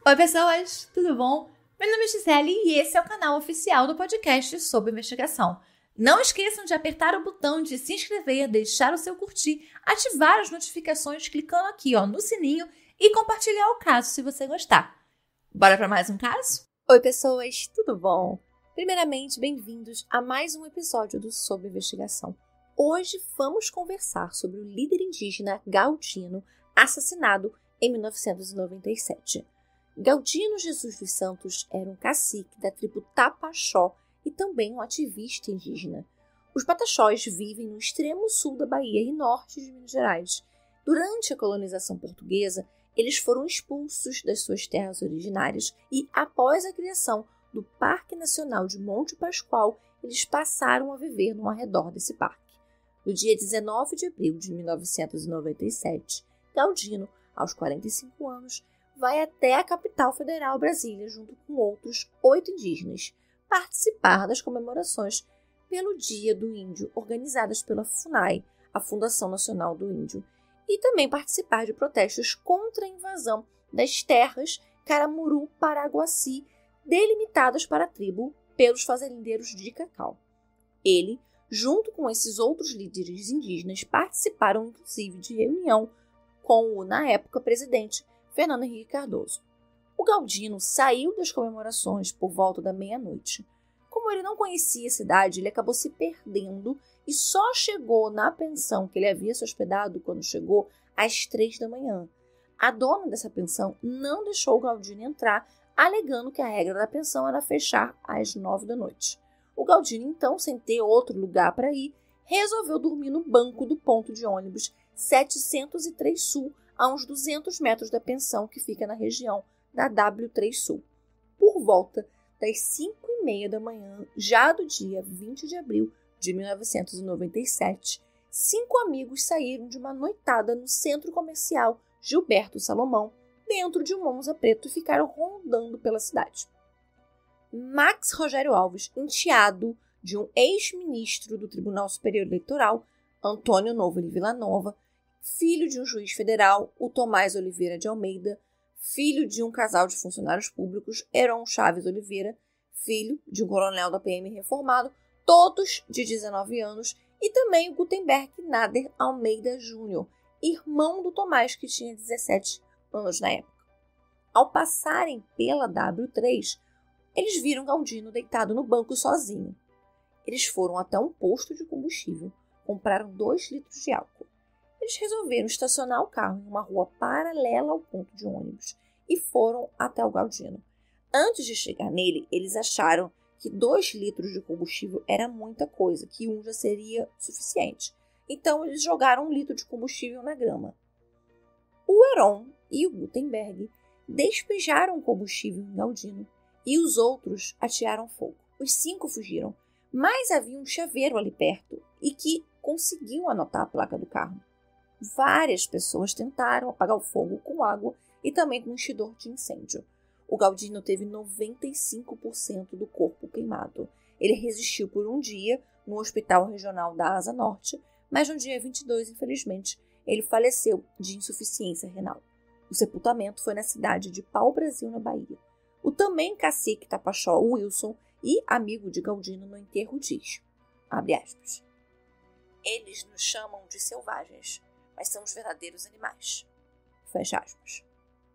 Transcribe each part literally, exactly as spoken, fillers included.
Oi pessoas, tudo bom? Meu nome é Gisele e esse é o canal oficial do podcast sobre investigação. Não esqueçam de apertar o botão de se inscrever, deixar o seu curtir, ativar as notificações clicando aqui ó, no sininho e compartilhar o caso se você gostar. Bora para mais um caso? Oi pessoas, tudo bom? Primeiramente, bem-vindos a mais um episódio do Sobre Investigação. Hoje vamos conversar sobre o líder indígena Galdino, assassinado em mil novecentos e noventa e sete. Galdino Jesus dos Santos era um cacique da tribo Tapaxó e também um ativista indígena. Os Pataxós vivem no extremo sul da Bahia e norte de Minas Gerais. Durante a colonização portuguesa, eles foram expulsos das suas terras originárias e, após a criação do Parque Nacional de Monte Pascoal, eles passaram a viver no arredor desse parque. No dia dezenove de abril de mil novecentos e noventa e sete, Galdino, aos quarenta e cinco anos, vai até a capital federal, Brasília, junto com outros oito indígenas, participar das comemorações pelo Dia do Índio, organizadas pela FUNAI, a Fundação Nacional do Índio, e também participar de protestos contra a invasão das terras Caramuru-Paraguaci, delimitadas para a tribo pelos fazendeiros de cacau. Ele, junto com esses outros líderes indígenas, participaram inclusive de reunião com o, na época, presidente Fernando Henrique Cardoso. O Galdino saiu das comemorações por volta da meia-noite. Como ele não conhecia a cidade, ele acabou se perdendo e só chegou na pensão que ele havia se hospedado quando chegou às três da manhã. A dona dessa pensão não deixou o Galdino entrar, alegando que a regra da pensão era fechar às nove da noite. O Galdino, então, sem ter outro lugar para ir, resolveu dormir no banco do ponto de ônibus setecentos e três Sul, a uns duzentos metros da pensão que fica na região da W três Sul. Por volta das cinco e meia da manhã, já do dia vinte de abril de mil novecentos e noventa e sete, cinco amigos saíram de uma noitada no centro comercial Gilberto Salomão, dentro de um Monza preto, e ficaram rondando pela cidade. Max Rogério Alves, enteado de um ex-ministro do Tribunal Superior Eleitoral, Antônio Novo de Villanova, filho de um juiz federal, o Tomás Oliveira de Almeida, filho de um casal de funcionários públicos, Heron Chaves Oliveira, filho de um coronel da P M reformado, todos de dezenove anos, e também o Gutenberg Nader Almeida Júnior, irmão do Tomás, que tinha dezessete anos na época. Ao passarem pela W três, eles viram Galdino deitado no banco sozinho. Eles foram até um posto de combustível, compraram dois litros de álcool. Eles resolveram estacionar o carro em uma rua paralela ao ponto de ônibus e foram até o Galdino. Antes de chegar nele, eles acharam que dois litros de combustível era muita coisa, que um já seria suficiente. Então, eles jogaram um litro de combustível na grama. O Heron e o Gutenberg despejaram o combustível em Galdino e os outros atearam fogo. Os cinco fugiram, mas havia um chaveiro ali perto e que conseguiu anotar a placa do carro. Várias pessoas tentaram apagar o fogo com água e também com um extintor de incêndio. O Galdino teve noventa e cinco por cento do corpo queimado. Ele resistiu por um dia no Hospital Regional da Asa Norte, mas no dia vinte e dois, infelizmente, ele faleceu de insuficiência renal. O sepultamento foi na cidade de Pau-Brasil, na Bahia. O também cacique Tapaxó Wilson e amigo de Galdino no enterro diz, abre aspas, eles nos chamam de selvagens, mas são os verdadeiros animais. Fecha aspas.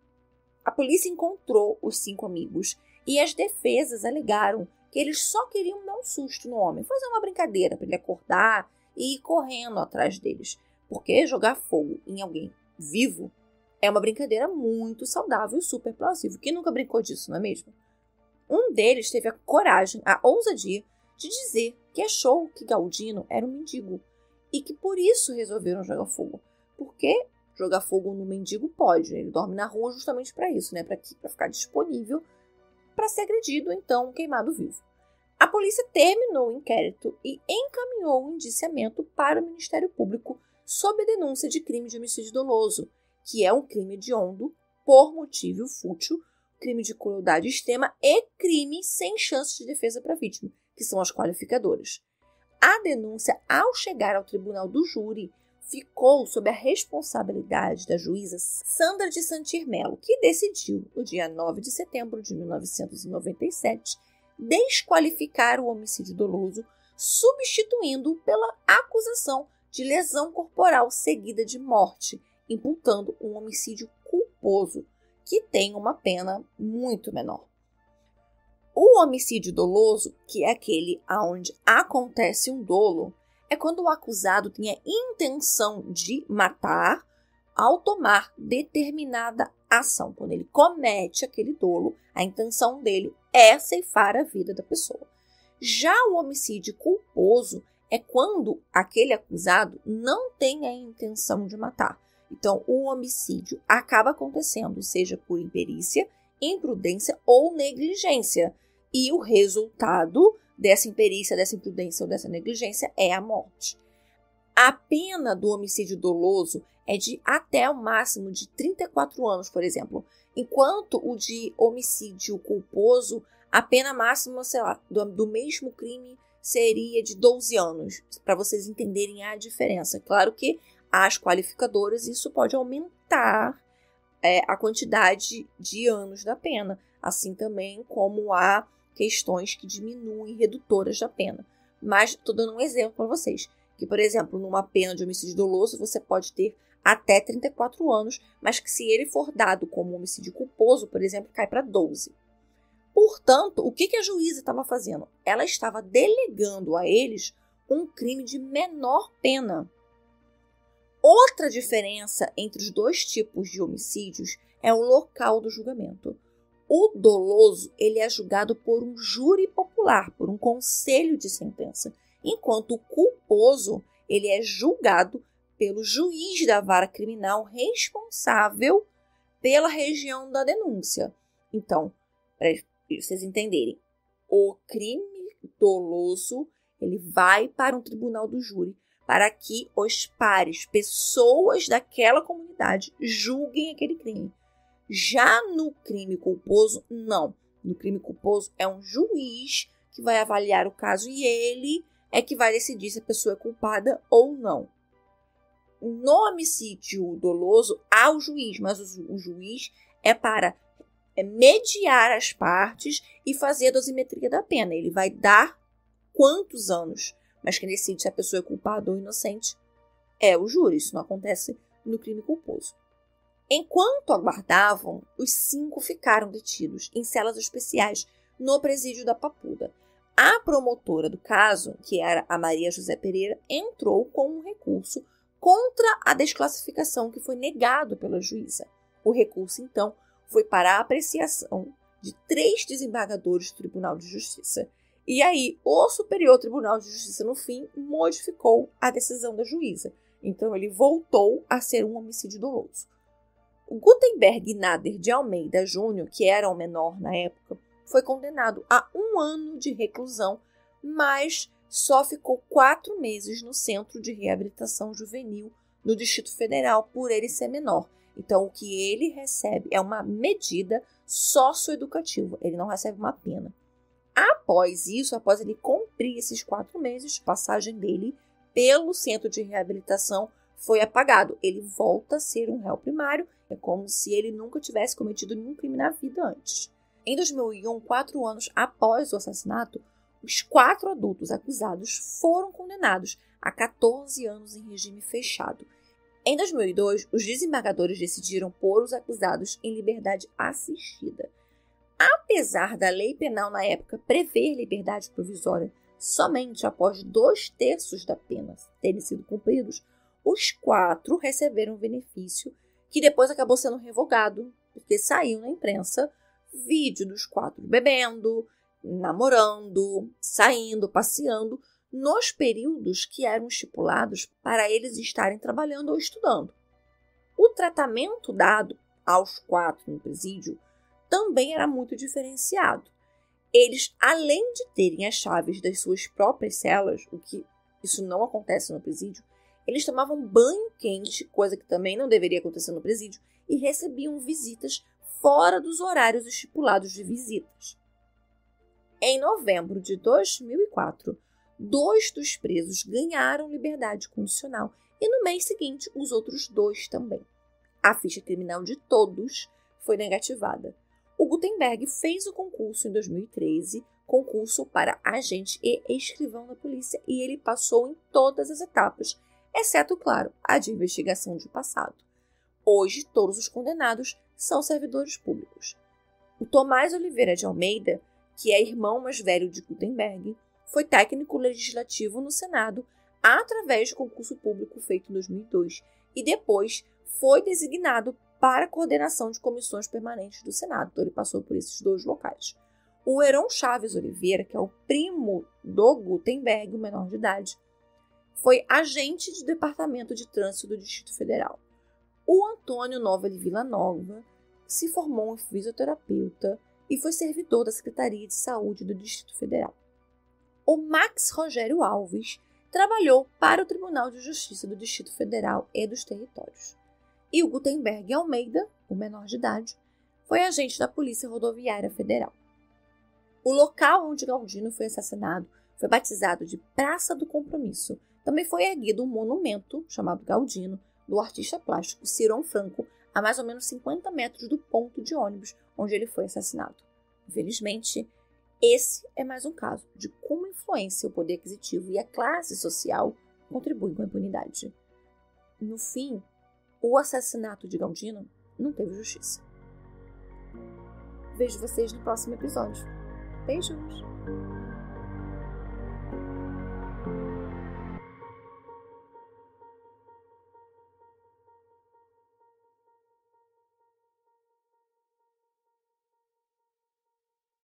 A polícia encontrou os cinco amigos e as defesas alegaram que eles só queriam dar um susto no homem, fazer uma brincadeira para ele acordar e ir correndo atrás deles, porque jogar fogo em alguém vivo é uma brincadeira muito saudável e super plausível. Quem nunca brincou disso, não é mesmo? Um deles teve a coragem, a ousadia de dizer que achou que Galdino era um mendigo e que por isso resolveram jogar fogo. Porque jogar fogo no mendigo pode, ele dorme na rua justamente para isso, né? Para ficar disponível para ser agredido, então queimado vivo. A polícia terminou o inquérito e encaminhou o indiciamento para o Ministério Público sob a denúncia de crime de homicídio doloso, que é um crime hediondo por motivo fútil, crime de crueldade extrema e crime sem chance de defesa para a vítima, que são as qualificadoras. A denúncia, ao chegar ao tribunal do júri, ficou sob a responsabilidade da juíza Sandra de Santir Melo, que decidiu, no dia nove de setembro de mil novecentos e noventa e sete, desqualificar o homicídio doloso, substituindo pela acusação de lesão corporal seguida de morte, imputando um homicídio culposo, que tem uma pena muito menor. O homicídio doloso, que é aquele onde acontece um dolo, é quando o acusado tem a intenção de matar ao tomar determinada ação. Quando ele comete aquele dolo, a intenção dele é ceifar a vida da pessoa. Já o homicídio culposo é quando aquele acusado não tem a intenção de matar. Então, o homicídio acaba acontecendo, seja por imperícia, imprudência ou negligência. E o resultado dessa imperícia, dessa imprudência ou dessa negligência é a morte. A pena do homicídio doloso é de até o máximo de trinta e quatro anos, por exemplo. Enquanto o de homicídio culposo, a pena máxima, sei lá, do, do mesmo crime seria de doze anos, para vocês entenderem a diferença. Claro que as qualificadoras, isso pode aumentar é, a quantidade de anos da pena, assim também como há questões que diminuem redutoras da pena. Mas estou dando um exemplo para vocês, que, por exemplo, numa pena de homicídio doloso, você pode ter até trinta e quatro anos, mas que se ele for dado como homicídio culposo, por exemplo, cai para doze. Portanto, o que, que a juíza estava fazendo? Ela estava delegando a eles um crime de menor pena. Outra diferença entre os dois tipos de homicídios é o local do julgamento. O doloso ele é julgado por um júri popular, por um conselho de sentença, enquanto o culposo ele é julgado pelo juiz da vara criminal responsável pela região da denúncia. Então, para vocês entenderem, o crime doloso ele vai para um tribunal do júri para que os pares, pessoas daquela comunidade, julguem aquele crime. Já no crime culposo, não. No crime culposo é um juiz que vai avaliar o caso e ele é que vai decidir se a pessoa é culpada ou não. No homicídio doloso, há o juiz, mas o, o juiz é para é mediar as partes e fazer a dosimetria da pena. Ele vai dar quantos anos, mas quem decide se a pessoa é culpada ou inocente é o júri. Isso não acontece no crime culposo. Enquanto aguardavam, os cinco ficaram detidos em celas especiais no presídio da Papuda. A promotora do caso, que era a Maria José Pereira, entrou com um recurso contra a desclassificação que foi negado pela juíza. O recurso, então, foi para a apreciação de três desembargadores do Tribunal de Justiça. E aí, o Superior Tribunal de Justiça, no fim, modificou a decisão da juíza. Então, ele voltou a ser um homicídio doloso. O Gutenberg Nader de Almeida Júnior, que era o menor na época, foi condenado a um ano de reclusão, mas só ficou quatro meses no Centro de Reabilitação Juvenil no Distrito Federal por ele ser menor. Então, o que ele recebe é uma medida socioeducativa, ele não recebe uma pena. Após isso, após ele cumprir esses quatro meses, a passagem dele pelo Centro de Reabilitação foi apagado. Ele volta a ser um réu primário, é como se ele nunca tivesse cometido nenhum crime na vida antes. Em dois mil e um, quatro anos após o assassinato, os quatro adultos acusados foram condenados a catorze anos em regime fechado. Em dois mil e dois, os desembargadores decidiram pôr os acusados em liberdade assistida. Apesar da lei penal na época prever liberdade provisória somente após dois terços da pena terem sido cumpridos, os quatro receberam um benefício que depois acabou sendo revogado, porque saiu na imprensa vídeo dos quatro bebendo, namorando, saindo, passeando, nos períodos que eram estipulados para eles estarem trabalhando ou estudando. O tratamento dado aos quatro no presídio também era muito diferenciado. Eles, além de terem as chaves das suas próprias celas, o que isso não acontece no presídio, eles tomavam banho quente, coisa que também não deveria acontecer no presídio, e recebiam visitas fora dos horários estipulados de visitas. Em novembro de dois mil e quatro, dois dos presos ganharam liberdade condicional e no mês seguinte os outros dois também. A ficha criminal de todos foi negativada. O Gutenberg fez o concurso em dois mil e treze, concurso para agente e escrivão da polícia, e ele passou em todas as etapas, exceto, claro, a de investigação de passado. Hoje, todos os condenados são servidores públicos. O Tomás Oliveira de Almeida, que é irmão mais velho de Gutenberg, foi técnico legislativo no Senado através de concurso público feito em dois mil e dois e depois foi designado para a coordenação de comissões permanentes do Senado. Então, ele passou por esses dois locais. O Heron Chaves Oliveira, que é o primo do Gutenberg, o menor de idade, foi agente de departamento de trânsito do Distrito Federal. O Antônio Nova de Vila Nova se formou em fisioterapeuta e foi servidor da Secretaria de Saúde do Distrito Federal. O Max Rogério Alves trabalhou para o Tribunal de Justiça do Distrito Federal e dos Territórios. E o Gutenberg Almeida, o menor de idade, foi agente da Polícia Rodoviária Federal. O local onde Galdino foi assassinado foi batizado de Praça do Compromisso. Também foi erguido um monumento, chamado Galdino, do artista plástico Ciron Franco, a mais ou menos cinquenta metros do ponto de ônibus onde ele foi assassinado. Infelizmente, esse é mais um caso de como a influência, o poder aquisitivo e a classe social contribuem com a impunidade. No fim, o assassinato de Galdino não teve justiça. Vejo vocês no próximo episódio. Beijos!